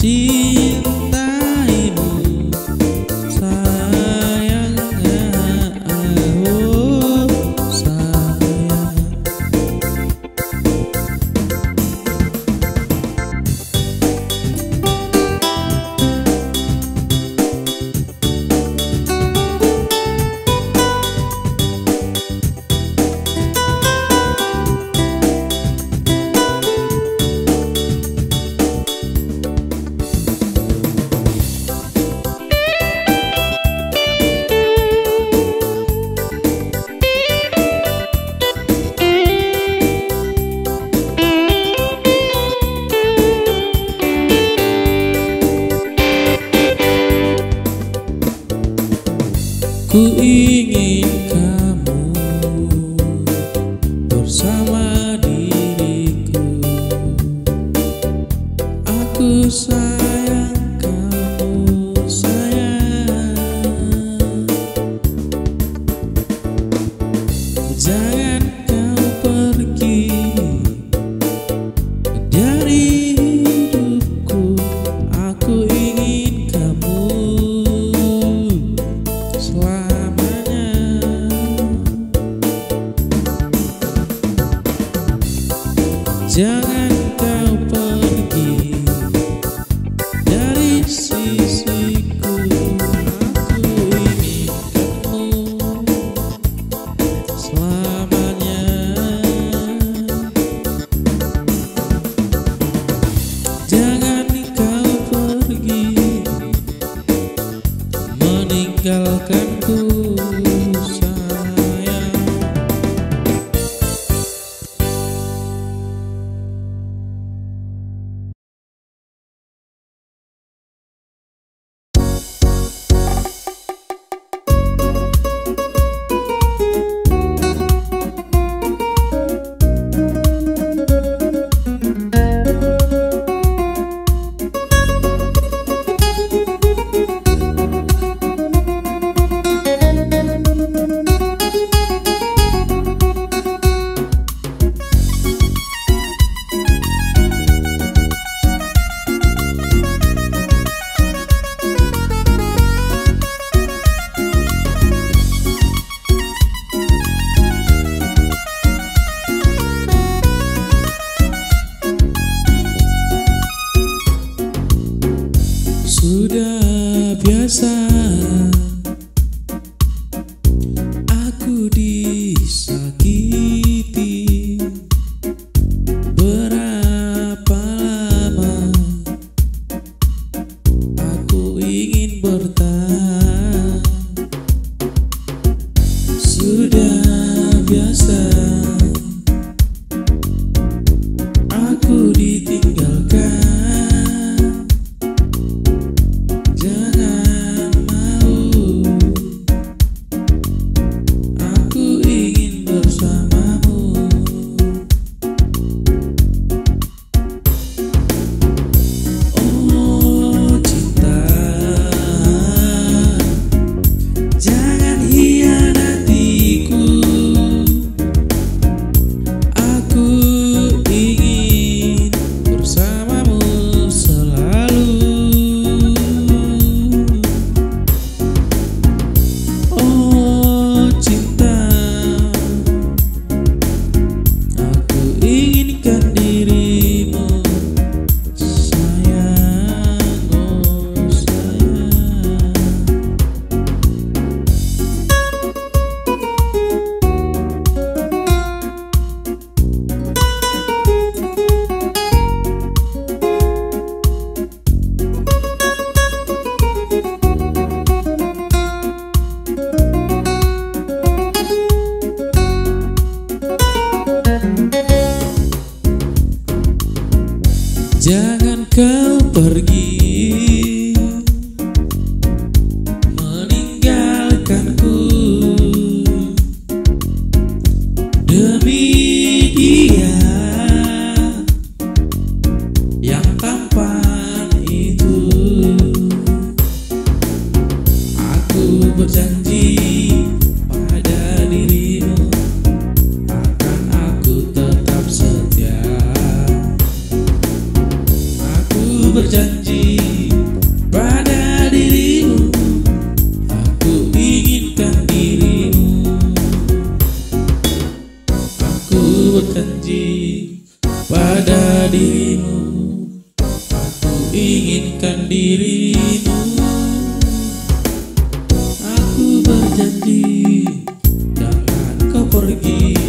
cintaimu sayang, oh sayang. Ku ingin kamu bersama diriku. Aku sayang kamu sayang. Jangan kau pergi dari hidupku. Aku ingin kamu selamanya. Jangan kau pergi dari sisiku. Aku ingin kamu selamanya. Jangan kau pergi meninggalkanku sayang. Sudah biasa aku disakiti. Berapa lama aku ingin bertahan. Sudah biasa aku ditinggalkan. Jangan mau, aku ingin bersamamu. Oh cinta, jangan hianatiku. Aku ingin bersamamu selalu. Oh cinta, aku inginkan dirimu sayang, oh sayang. Jangan kau pergi meninggalkanku demi dia yang tampan itu. Aku berjanji pada dirimu akan aku tetap setia. Aku berjanji pada dirimu, aku inginkan dirimu. Aku berjanji pada dirimu, aku inginkan dirimu. Aku berjanji jangan kau pergi.